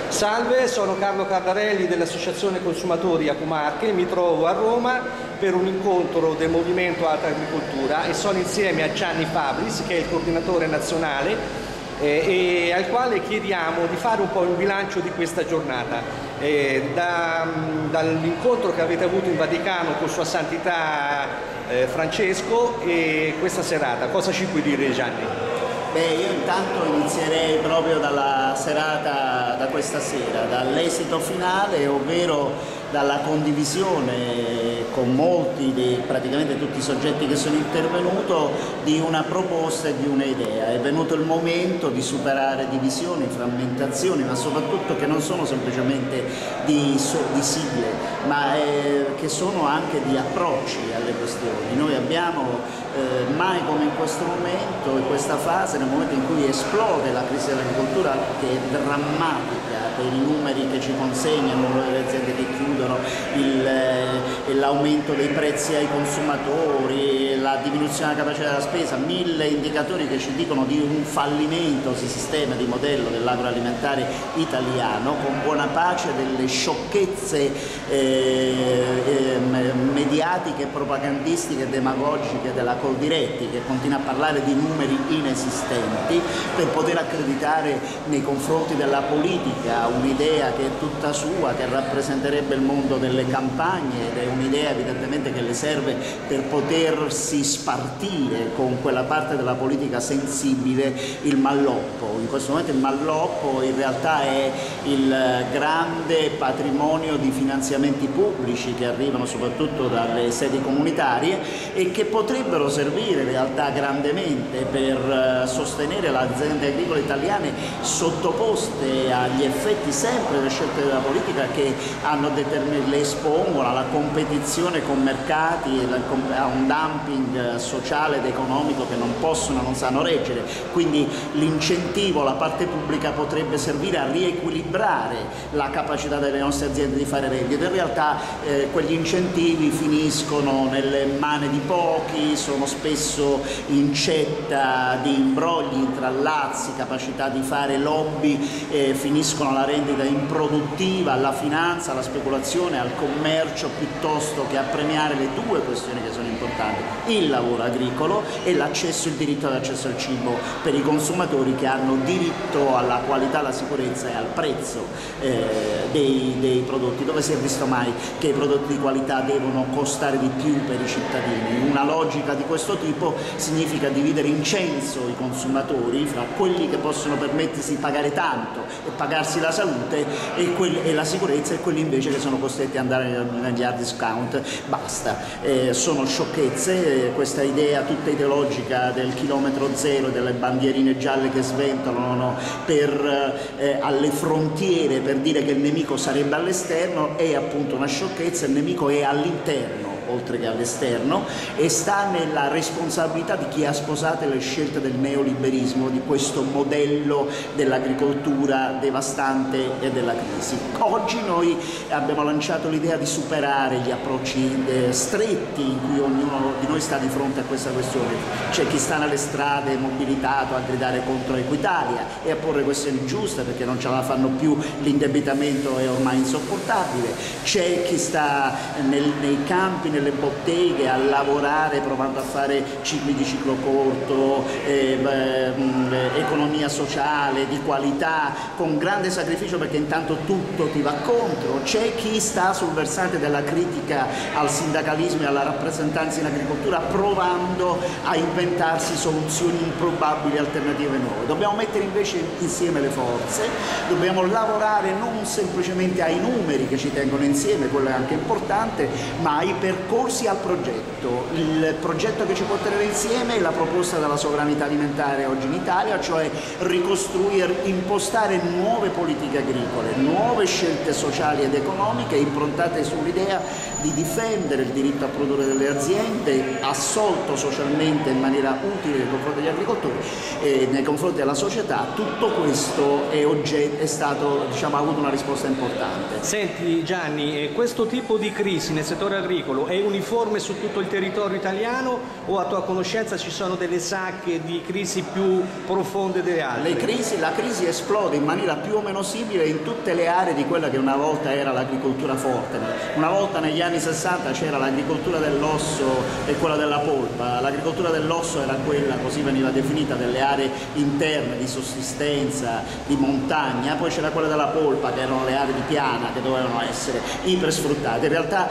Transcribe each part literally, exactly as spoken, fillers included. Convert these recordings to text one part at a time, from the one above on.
Salve, sono Carlo Cardarelli dell'Associazione Consumatori Acumarche, mi trovo a Roma per un incontro del Movimento Alta Agricoltura e sono insieme a Gianni Fabris, che è il coordinatore nazionale, eh, e al quale chiediamo di fare un po' un bilancio di questa giornata. Eh, da, dall'incontro che avete avuto in Vaticano con Sua Santità eh, Francesco e questa serata, cosa ci puoi dire, Gianni? Beh, io intanto inizierei proprio dalla serata, da questa sera, dall'esito finale, ovvero dalla condivisione con molti, dei, praticamente tutti i soggetti che sono intervenuti, di una proposta e di un'idea. È venuto il momento di superare divisioni, frammentazioni, ma soprattutto che non sono semplicemente di, so, di sigle, ma eh, che sono anche di approcci alle questioni. Noi abbiamo eh, mai come in questo momento, in questa fase, nel momento in cui esplode la crisi dell'agricoltura, che è drammatica per i numeri che ci consegnano le aziende che chiudono, l'aumento dei prezzi ai consumatori, la diminuzione della capacità della spesa, mille indicatori che ci dicono di un fallimento di sistema, di modello dell'agroalimentare italiano, con buona pace delle sciocchezze eh, eh, mediatiche, propagandistiche e demagogiche della Coldiretti, che continua a parlare di numeri inesistenti per poter accreditare nei confronti della politica un'idea che è tutta sua, che rappresenterebbe il mondo delle campagne, ed è un'idea evidentemente che le serve per potersi spartire con quella parte della politica sensibile il malloppo. In questo momento il malloppo in realtà è il grande patrimonio di finanziamenti pubblici che arrivano soprattutto dalle sedi comunitarie e che potrebbero servire in realtà grandemente per sostenere le aziende agricole italiane sottoposte agli effetti sempre delle scelte della politica che hanno determinato, le espongono alla competizione con mercati, a un dumping sociale ed economico che non possono, non sanno reggere. Quindi l'incentivo alla parte pubblica potrebbe servire a riequilibrare la capacità delle nostre aziende di fare reddito. In realtà eh, quegli incentivi finiscono nelle mani di pochi, sono spesso incetta di imbrogli, intrallazzi, capacità di fare lobby, eh, finiscono alla rendita improduttiva, alla finanza, alla speculazione, al commercio, piuttosto che a premiare le due questioni che sono importanti: il lavoro agricolo e l'accesso, il diritto all'accesso al cibo per i consumatori, che hanno diritto alla qualità, alla sicurezza e al prezzo eh, dei, dei prodotti. Dove si è visto mai che i prodotti di qualità devono costare di più per i cittadini? Una logica di questo tipo significa dividere in censo i consumatori fra quelli che possono permettersi di pagare tanto e pagarsi la salute e, quelli, e la sicurezza, e quelli invece che sono costretti ad andare negli hard discount. Basta, eh, sono sciocchezze. Eh, questa idea tutta ideologica del chilometro zero, delle bandierine gialle che sventolano per, eh, alle frontiere per dire che il nemico sarebbe all'esterno, è appunto una sciocchezza. Il nemico è all'interno oltre che all'esterno, e sta nella responsabilità di chi ha sposato le scelte del neoliberismo, di questo modello dell'agricoltura devastante e della crisi. Oggi noi abbiamo lanciato l'idea di superare gli approcci eh, stretti in cui ognuno di noi sta di fronte a questa questione. C'è chi sta nelle strade mobilitato a gridare contro Equitalia e a porre questioni giuste perché non ce la fanno più, l'indebitamento è ormai insopportabile. C'è chi sta nel, nei campi, nelle botteghe a lavorare provando a fare cicli di ciclo corto, eh, beh, economia sociale di qualità, con grande sacrificio perché intanto tutto ti va contro. C'è chi sta sul versante della critica al sindacalismo e alla rappresentanza in agricoltura, provando a inventarsi soluzioni improbabili, alternative nuove. Dobbiamo mettere invece insieme le forze, dobbiamo lavorare non semplicemente ai numeri che ci tengono insieme, quello è anche importante, ma ai percorsi al progetto. Il progetto che ci può tenere insieme è la proposta della sovranità alimentare oggi in Italia, cioè ricostruire, impostare nuove politiche agricole, nuove scelte sociali ed economiche improntate sull'idea di difendere il diritto a produrre delle aziende, assolto socialmente in maniera utile nei confronti degli agricoltori e nei confronti della società. Tutto questo è, oggetto, è stato, diciamo, ha avuto una risposta importante. Senti Gianni, questo tipo di crisi nel settore agricolo è uniforme su tutto il territorio italiano o a tua conoscenza ci sono delle sacche di crisi più profonde delle altre? Le crisi, la crisi esplode in maniera più o meno simile in tutte le aree di quella che una volta era l'agricoltura forte. Una volta negli anni sessanta c'era l'agricoltura dell'osso e quella della polpa. L'agricoltura dell'osso era quella, così veniva definita, delle aree interne di sussistenza, di montagna, poi c'era quella della polpa che erano le aree di piana che dovevano essere ipersfruttate. In realtà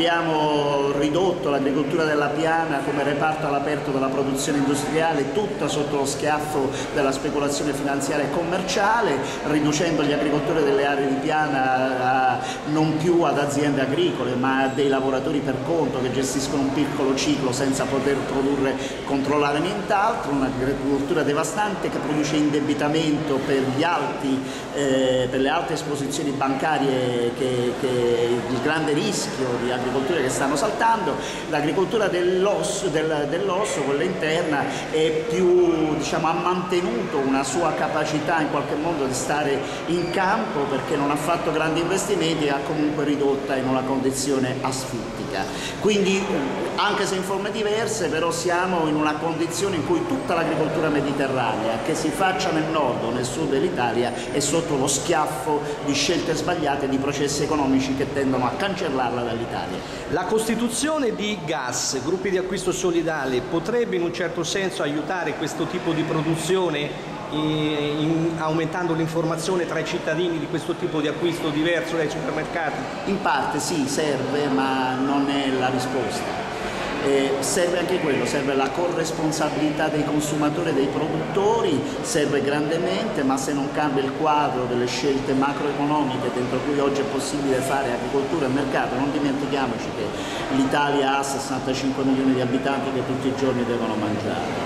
abbiamo ridotto l'agricoltura della piana come reparto all'aperto della produzione industriale, tutta sotto lo schiaffo della speculazione finanziaria e commerciale, riducendo gli agricoltori delle aree di piana a, non più ad aziende agricole ma a dei lavoratori per conto che gestiscono un piccolo ciclo senza poter produrre, controllare nient'altro, un'agricoltura devastante che produce indebitamento per, gli alti, eh, per le alte esposizioni bancarie, che, che il grande rischio di agricolture che stanno saltando. L'agricoltura dell'osso, del, dell'osso, quella interna, è più, diciamo, ha mantenuto una sua capacità in qualche modo di stare in campo perché non ha fatto grandi investimenti e ha comunque ridotta in una condizione asfittica. Quindi, anche se in forme diverse, però siamo in una condizione in cui tutta l'agricoltura mediterranea, che si faccia nel nord o nel sud dell'Italia, è sotto lo schiaffo di scelte sbagliate, di processi economici che tendono a cancellarla dall'Italia. La costituzione di G A S, gruppi di acquisto solidale, potrebbe in un certo senso aiutare questo tipo di produzione in, in, aumentando l'informazione tra i cittadini di questo tipo di acquisto diverso dai supermercati? In parte sì, serve, ma non è la risposta. Eh, serve anche quello, serve la corresponsabilità dei consumatori e dei produttori, serve grandemente, ma se non cambia il quadro delle scelte macroeconomiche dentro cui oggi è possibile fare agricoltura e mercato, non dimentichiamoci che l'Italia ha sessantacinque milioni di abitanti che tutti i giorni devono mangiare.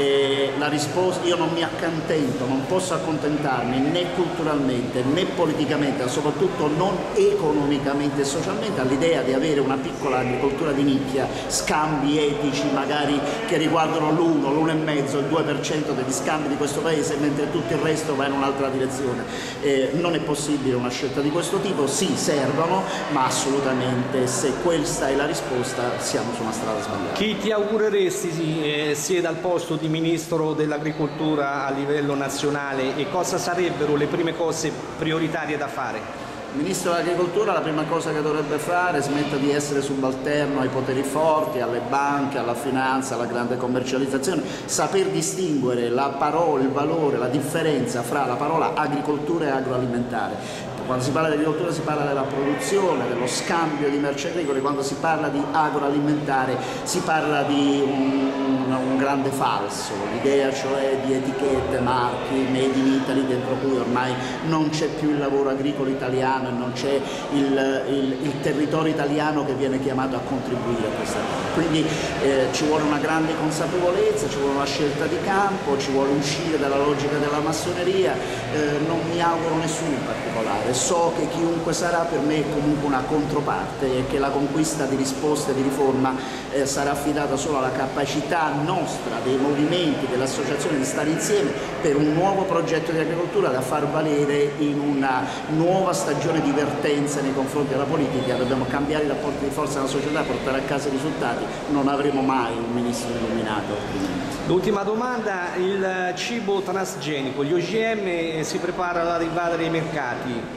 E la risposta, io non mi accontento, non posso accontentarmi né culturalmente né politicamente, ma soprattutto non economicamente e socialmente all'idea di avere una piccola agricoltura di nicchia, scambi etici magari che riguardano l'uno, l'uno e mezzo, il due per cento degli scambi di questo paese, mentre tutto il resto va in un'altra direzione. Eh, non è possibile una scelta di questo tipo, sì, servono, ma assolutamente, se questa è la risposta, siamo su una strada sbagliata. Chi ti augureresti eh, sieda al posto di Ministro dell'Agricoltura a livello nazionale e cosa sarebbero le prime cose prioritarie da fare? Il Ministro dell'Agricoltura la prima cosa che dovrebbe fare è smettere di essere subalterno ai poteri forti, alle banche, alla finanza, alla grande commercializzazione, saper distinguere la parola, il valore, la differenza fra la parola agricoltura e agroalimentare. Quando si parla di agricoltura si parla della produzione, dello scambio di merci agricole, quando si parla di agroalimentare si parla di un, un grande falso, l'idea cioè di etichette, marchi, made in Italy, dentro cui ormai non c'è più il lavoro agricolo italiano e non c'è il, il, il territorio italiano che viene chiamato a contribuire a questa cosa. Quindi eh, ci vuole una grande consapevolezza, ci vuole una scelta di campo, ci vuole uscire dalla logica della massoneria, eh, non mi auguro nessuno in particolare. So che chiunque sarà per me è comunque una controparte e che la conquista di risposte di riforma eh, sarà affidata solo alla capacità nostra, dei movimenti, delle associazioni di stare insieme per un nuovo progetto di agricoltura da far valere in una nuova stagione di vertenza nei confronti della politica. Dobbiamo cambiare i rapporti di forza nella società, portare a casa i risultati, non avremo mai un ministro illuminato altrimenti. L'ultima domanda, il cibo transgenico, gli O G M si preparano ad invadere i mercati.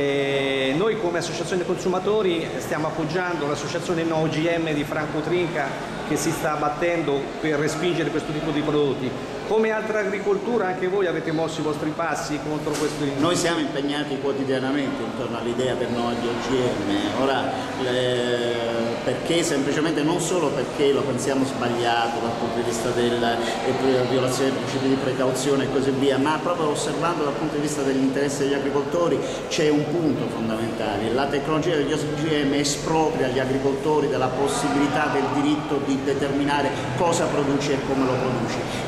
Eh, noi come associazione consumatori stiamo appoggiando l'associazione No O G M di Franco Trinca che si sta battendo per respingere questo tipo di prodotti. Come altra agricoltura anche voi avete mosso i vostri passi contro questo? Noi siamo impegnati quotidianamente intorno all'idea del no agli O G M, ora le... perché semplicemente non solo perché lo pensiamo sbagliato dal punto di vista della violazione dei principi di precauzione e così via, ma proprio osservando dal punto di vista degli interessi degli agricoltori c'è un punto fondamentale: la tecnologia degli O G M espropria gli agricoltori della possibilità del diritto di determinare cosa produci e come lo produci, contribuisce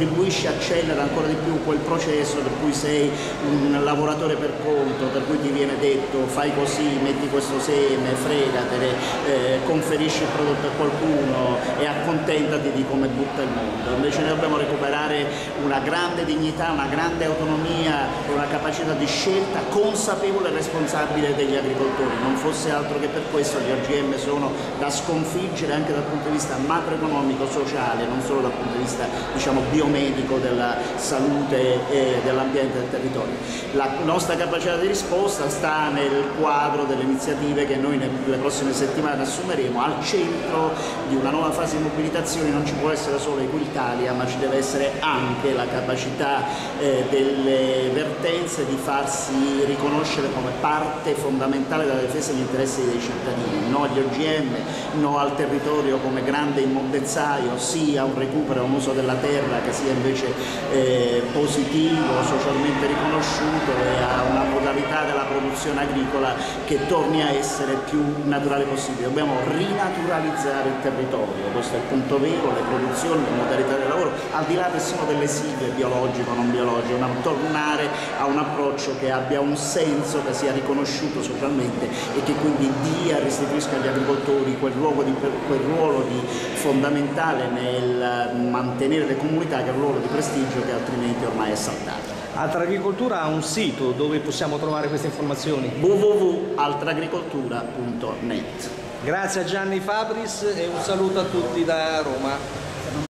contribuisci, accelera ancora di più quel processo per cui sei un lavoratore per conto, per cui ti viene detto fai così, metti questo seme, fregatene, eh, conferisci il prodotto a qualcuno e accontentati di come butta il mondo. Invece noi dobbiamo recuperare una grande dignità, una grande autonomia e una capacità di scelta consapevole e responsabile degli agricoltori. Non fosse altro che per questo gli O G M sono da sconfiggere anche dal punto di vista macroeconomico, sociale, non solo dal punto di vista diciamo biomedico della salute e dell'ambiente e del territorio. La nostra capacità di risposta sta nel quadro delle iniziative che noi nelle prossime settimane assumeremo. Al centro di una nuova fase di mobilitazione non ci può essere solo Equitalia, ma ci deve essere anche la capacità eh, delle vertenze di farsi riconoscere come parte fondamentale della difesa degli interessi dei cittadini. No agli O G M, no al territorio come grande immondezzaio, sì a un recupero e un uso della terra che sia invece eh, positivo, socialmente riconosciuto, e a una modalità della produzione agricola che torni a essere più naturale possibile. Dobbiamo rinaturalizzare il territorio, questo è il punto vero, le produzioni, le modalità del lavoro, al di là persino delle sigle biologico o non biologico, ma tornare a un approccio che abbia un senso, che sia riconosciuto socialmente e che quindi dia, restituisca agli agricoltori quel, luogo di, quel ruolo di, fondamentale nel mantenere le comunità, che è un ruolo di prestigio che altrimenti ormai è saltato. Altragricoltura ha un sito dove possiamo trovare queste informazioni? w w w punto altragricoltura punto net. Grazie a Gianni Fabris e un saluto a tutti da Roma.